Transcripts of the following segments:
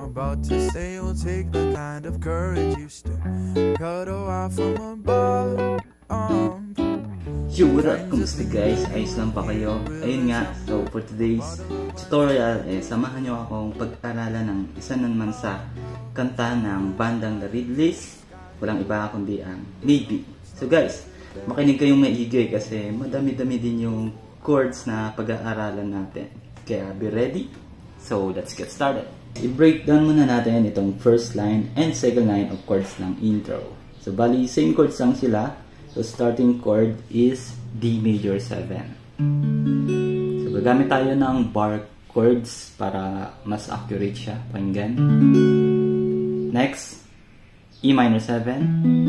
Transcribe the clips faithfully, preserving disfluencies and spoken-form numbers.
about to say will take the kind of courage used to cut off from above. Um, Yo, what up? Kumusta guys? Ayos lang pa kayo? Ayun nga, so for today's tutorial, eh, samahan nyo akong pag-aralan ng isa naman sa kanta ng bandang The Ridleys. Walang iba kundi ang Navy. So guys, makinig kayong maigi kasi madami-dami din yung chords na pag-aaralan natin. Kaya be ready? So let's get started. I-breakdown muna natin itong first line and second line of chords ng intro. So bali, same chords lang sila. So starting chord is D major seven. So gagamit tayo ng bar chords para mas accurate siya. Pakinggan. Next, E minor seven.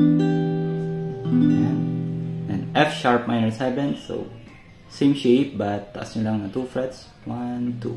Ayan. And F sharp minor seven. So same shape but taas nyo lang na two frets. one, two.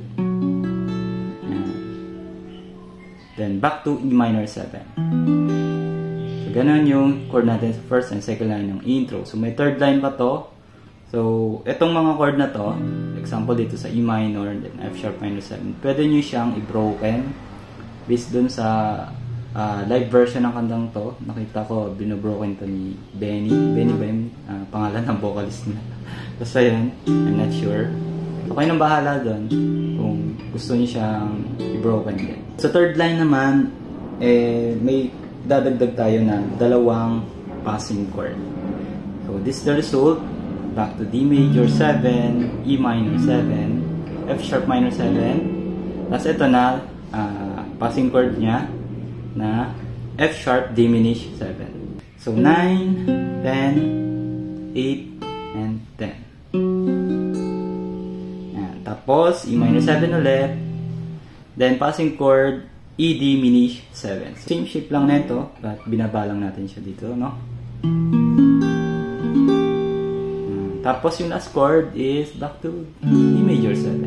Then back to E minor seven. So ganun yung chord natin sa first and second line ng intro. So may third line pa to. So etong mga chord na to, example dito sa E minor, then F sharp minor seven, pwede nyo siyang i-broken based dun sa uh, live version ng kantang to. Nakita ko binobroken to ni Benny. Benny ba yung uh, pangalan ng vocalist niya? Basta yun, I'm not sure. Okay nang bahala dun kung gusto niyo siyang i-broken din. Sa third line naman, eh, may dadagdag tayo na dalawang passing chord. So this is the result. Back to D major seven, E minor seven, F sharp minor seven. Tapos ito na, uh, passing chord niya na F sharp diminished seven. So nine, ten, eight, and ten. Tapos, E minor seven ulit. Then, passing chord, E diminished seven. Same shape lang nito, but binabalang natin siya dito, no? Tapos, yung last chord is back to E major seven.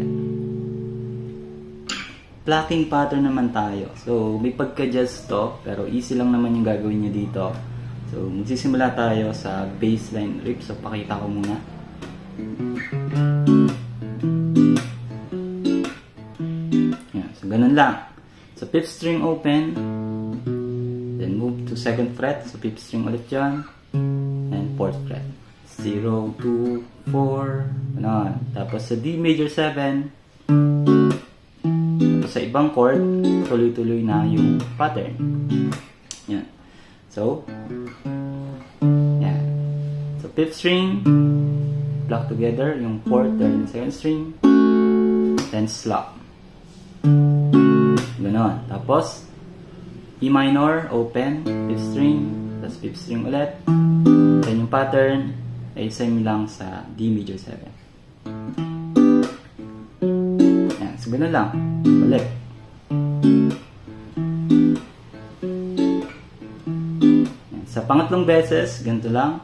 Plucking pattern naman tayo. So, may pagka-jazz to, pero easy lang naman yung gagawin nyo dito. So, magsisimula tayo sa bassline riff. So, pakita ko muna. Ganun lang. So, fifth string open. Then, move to second fret. So, fifth string ulit dyan. And fourth fret. zero, two, four. Ganun. Tapos, sa D major seven. Tapos, sa ibang chord, tuloy-tuloy na yung pattern. Yan. So, yan. So, fifth string. Block together. Yung fourth, third, and second string. Then, slap. Ganon. Tapos, E minor, open, fifth string, tapos fifth string ulit. Then yung pattern, ay same lang sa D major seven. Yan. So, ganon lang. Balik. Yan. Sa pangatlong beses, ganito lang.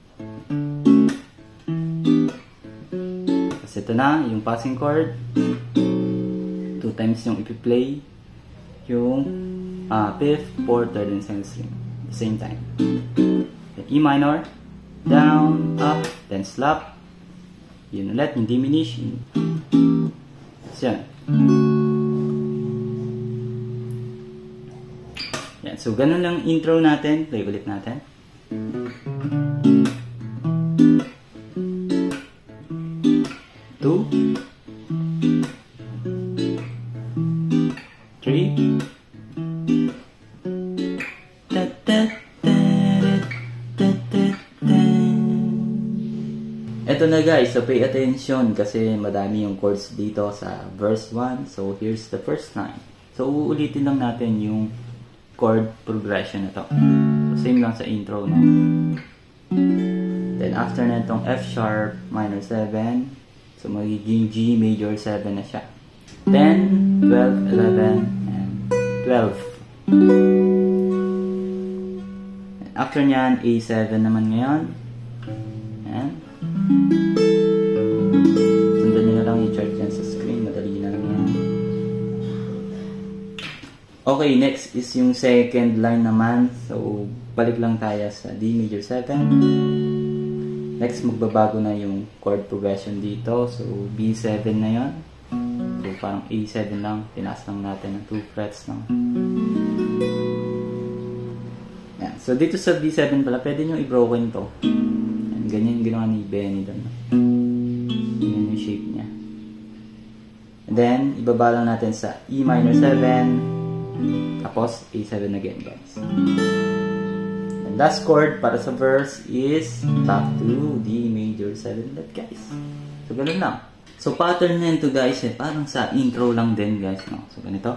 Tapos ito na, yung passing chord. Two times yung ipi-play yung uh, fifth, fourth, third, and second string at the same time. Then E minor, down, up, then slap. Yun ulit, yung diminish. So, yan. Yan. So, ganun lang intro natin. Play ulit natin. Two. Three. Ito na guys, so pay attention kasi madami yung chords dito sa verse one. So here's the first line. So uulitin lang natin yung chord progression na to. So, same lang sa intro, no? Then after na itong F sharp minor seven, so magiging G major seven na siya. ten, twelve, eleven, and twelve. And after nyan, A seven naman ngayon. Ayan. Sundan nyo na lang yung chart yan sa screen. Madali na lang yan. Okay, next is yung second line naman. So, balik lang tayo sa D major seven. Next, magbabago na yung chord progression dito. So, B seven na yon. So, parang A seven lang. Tinaas lang natin ng two frets, no? Yan. So, dito sa B seven pala, pwede nyo i-broken to. Yan, ganyan yung ginawa ni Benny doon. Ganyan yung shape niya. And then, ibaba lang natin sa E minor seven. Tapos, A seven again, guys. And last chord para sa verse is back to D major seven ulit, guys. So, ganun lang. So, pattern na ito, guys, eh, parang sa intro lang din, guys, no? So, ganito.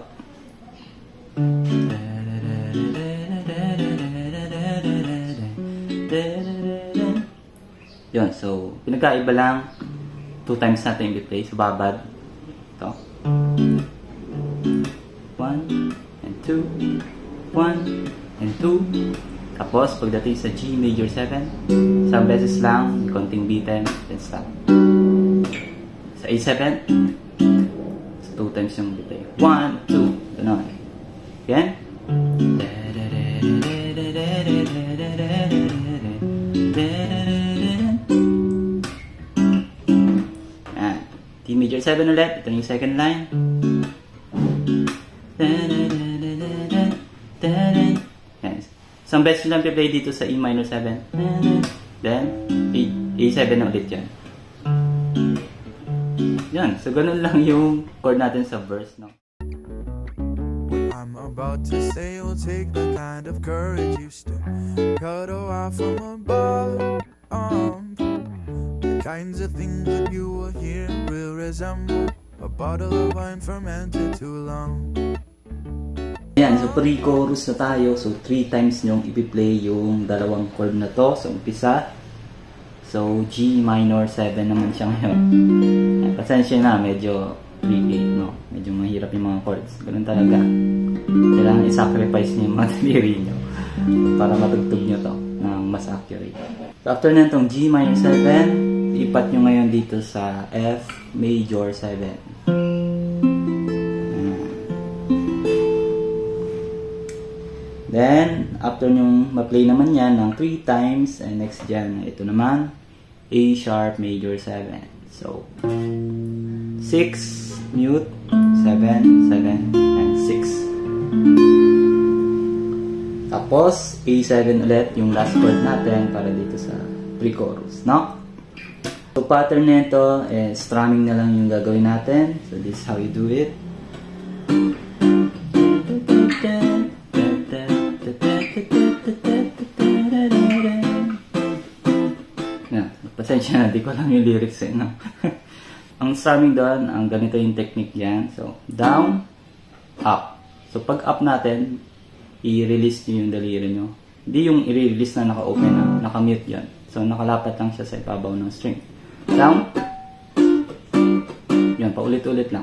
Yun, so, pinagkaiba lang. Two times natin yung play. So, babad. Ito. One, and two. One, and two. Tapos, pagdating sa G major seven, isang beses lang, konting beaten, then stop. Sa A seven, so two times yung play. One, two, gano'n. Again. D major seven ulit. Ito yung second line. Yan. Isang beses lang play dito sa E minor seven. Then, A seven ulit yan. Yan. So, ganun lang yung chord natin sa verse, no? What I'm about to say will take the kind of courage used to cut off from above. Um, kinds of things that you will hear will resemble a bottle of wine fermented too long. Ayan, so pre-chorus na tayo. So, three times nyong ipi-play yung dalawang chord na to. So, umpisa. So, G minor seven naman siya ngayon. Ayan, pasensya na, medyo tricky, no? Medyo mahirap yung mga chords. Ganun talaga. Kailangan i-sacrifice niyo yung mga daliri nyo para matugtog nyo to ng mas accurate. So, after na itong G minor seven, ipat nyo ngayon dito sa F major seven. Then, after nyong ma-play naman yan ng three times, and next dyan, ito naman, A sharp major seven. So, six, mute, seven, seven, and six. Tapos, A seven ulit, yung last chord natin para dito sa pre-chorus, no? So, pattern nito, eh, strumming na lang yung gagawin natin. So, this is how you do it. Yan, pasensya na, di ko lang yung lyrics eh, no? Ang strumming doon, ang ganito yung technique yan. So, down, up. So, pag up natin, i-release nyo yung daliri nyo. Hindi yung i-release na naka-open na, naka-mute yan. So, nakalapat lang siya sa ibabaw ng string. Down. Yan, paulit-ulit lang.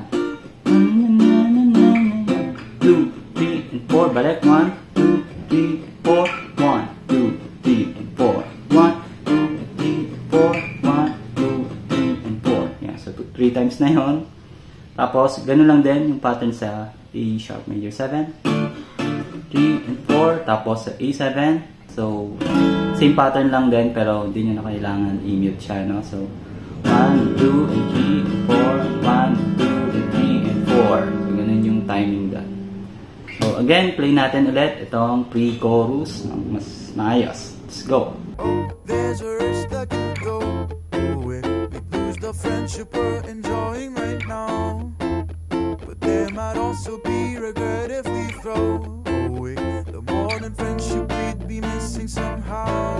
two, three, and four. Balik. one, two, three, four. one, two, three, and four. one, two, three, four. one, two, three, and four. Yan, so three times na yun. Tapos, gano'n lang din yung pattern sa A sharp major seven. three and four. Tapos sa A seven. So, same pattern lang din, pero hindi nyo na kailangan i-mute siya, no? So, one, two, and three, and four. one, two, and three, and four. So, ganun yung timing doon. So, again, play natin ulit itong pre-chorus ng mas maayos. Let's go! Oh, there's a risk that could go away. We lose the friendship we're enjoying right now. But there might also be regret if we throw away the modern friendship we'd be missing somehow.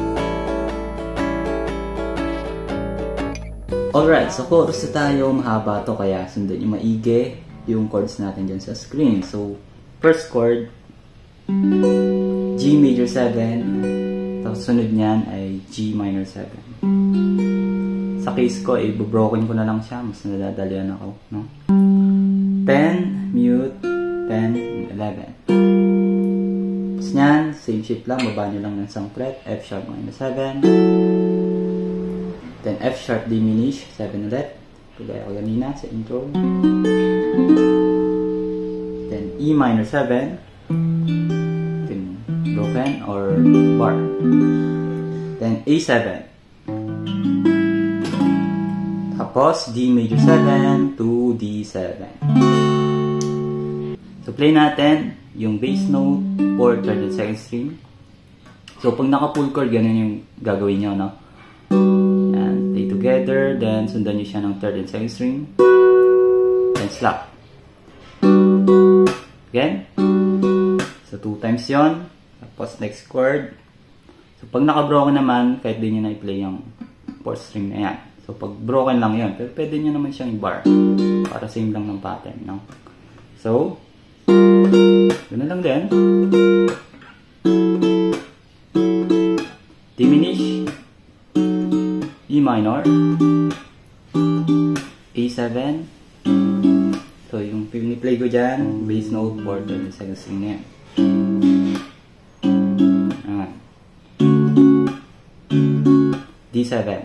Alright, so chorus na tayo. Mahaba to, kaya sundan yung maigi yung chords natin dyan sa screen. So, first chord, G major seven. Tapos sunod niyan ay G minor seven. Sa case ko, eh, broken ko na lang siya. Mas nadadalian ako, no? ten, mute, ten, eleven. Tapos niyan, same shape lang. Baba nyo lang ng isang fret. F sharp minor seven. Then F sharp diminish, seven ulit. Kagaya ko kanina sa intro. Then E minor seven. Then broken or bar. Then A seven. Tapos, D major seven to D seven. So, play natin yung bass note for third and second string. So, pag naka-full chord, ganun yung gagawin nyo, no? Yan, play together, then sundan nyo siya ng third and second string. Then, slap. Again. So, two times yon. Tapos, next chord. So, pag naka-broken naman, kahit din nyo na i-play yung fourth string na yan. So, pag broken lang yun, pero pwede nyo naman siyang i-bar. Para same lang ng pattern, no? So, ganoon lang din. Diminish. E minor. A seven. So, yung piniplay ko dyan, bass note for third and second string na yan. Ayan. D seven.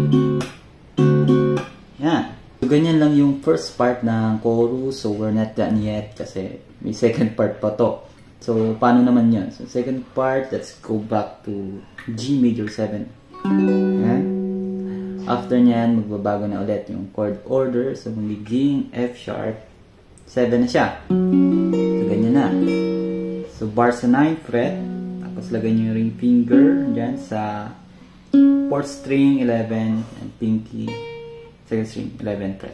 Yan. So, ganyan lang yung first part ng chorus. So, we're not done yet kasi may second part pa to. So, paano naman yun? So, second part, let's go back to G major seven. Yan. After nyan, magbabago na ulit yung chord order. So, magiging F sharp. seven na siya. So, ganyan na. So, bar sa ninth fret. Tapos, lagay nyo yung ring finger dyan sa fourth string, eleven, and pinky, second string, eleven fret.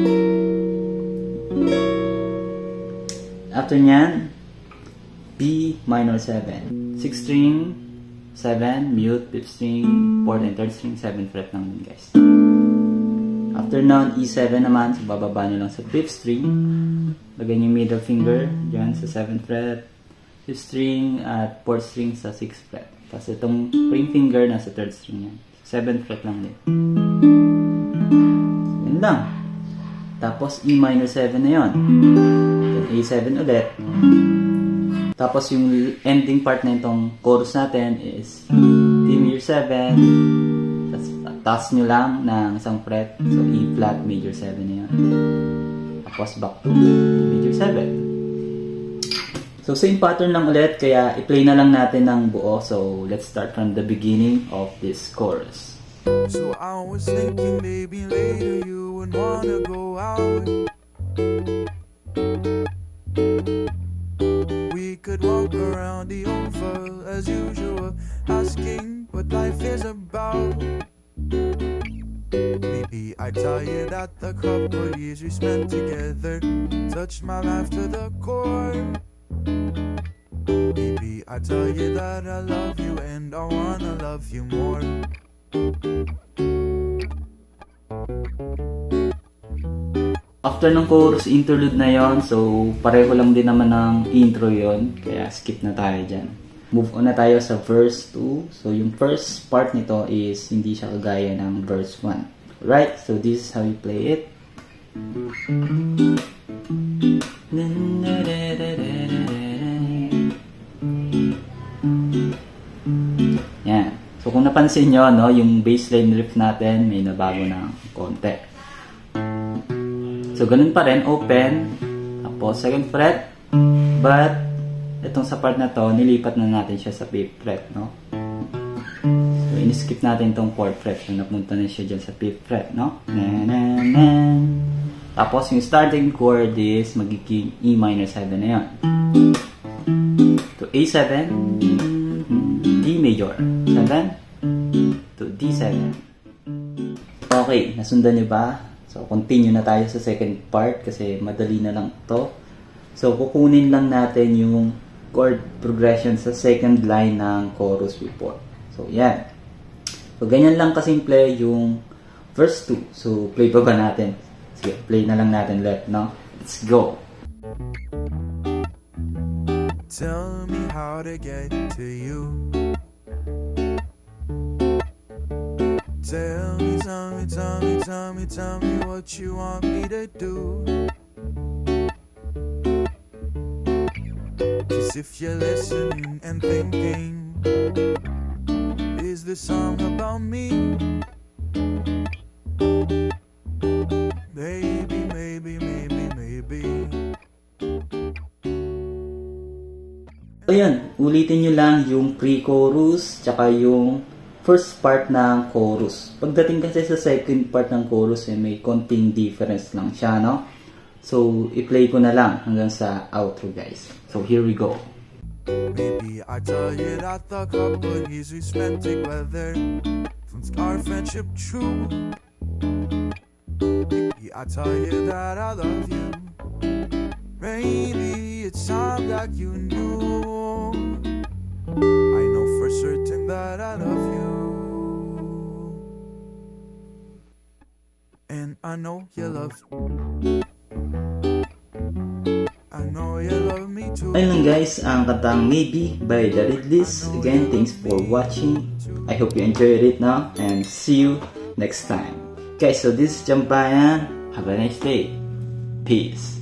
After nyan, B minor seven. sixth string, seven, mute, fifth string, fourth and third string, seventh fret lang din, guys. After nun, E seven naman, so bababa nyo lang sa fifth string. Lagay nyo yung middle finger dyan sa seventh fret, fifth string, at fourth string sa sixth fret. Tapos itong ring finger nasa third string yan. seventh fret lang din. So, yun lang. Tapos E minor seven na yun. Then A seven ulit. Tapos yung ending part na itong chorus natin is D major seven. Tapos taas nyo lang ng isang fret. So E flat major seven na yun. Tapos back to D major seven. So, same pattern lang ulit, kaya i-play na lang natin ng buo. So, let's start from the beginning of this chorus. So I was thinking maybe later you would wanna go out. We could walk around the Oval as usual, asking what life is about. Maybe I tell you that the couple years we spent together touched my life to the core. Maybe I tell you that I love you and I wanna love you more. After ng chorus interlude na yon, so pareho lang din naman ng intro yon, kaya skip na tayo dyan. Move on na tayo sa verse two. So yung first part nito is hindi siya kagaya ng verse one. Right? So this is how you play it. Yan. So kung napansin nyo, no, yung bassline riff natin may nabago ng konti. So ganun pa rin, open, tapos second fret, but itong sa part na to, nilipat na natin siya sa fifth fret, no? So in-skip natin itong fourth fret, so napunta na siya dyan sa fifth fret, no? Na, na, na. Tapos yung starting chord is magiging E minor seven na yun. To A seven, D major seven, to D seven. Okay, nasundan nyo ba? So, continue na tayo sa second part kasi madali na lang to. So, kukunin lang natin yung chord progression sa second line ng chorus before. So, yan. So, ganyan lang kasimple yung verse two. So, play pa ba natin? Sige, play na lang natin left, no? Let's go! Tell me how to get to you. Tell me, tell me, tell me, tell me, tell me what you want me to do. 'Cause if you're listening and thinking, is this song about me? Maybe, maybe, maybe, maybe. So yan, ulitin nyo lang yung pre-chorus tsaka yung first part ng chorus. Pagdating kasi sa second part ng chorus, eh, may konting difference lang siya, no? So, i-play ko na lang hanggang sa outro, guys. So, here we go. Maybe I tell you that the couple years we spent together since our friendship true. Maybe I tell you that I love you. Maybe it's time that you knew. I know for certain that I love you, and I know you love I know you love me too. Ayun lang guys, ang katang Maybe by The Ridleys. Again, thanks for watching. I hope you enjoyed it now, and see you next time. Guys, so this is Champayan. Have a nice day. Peace.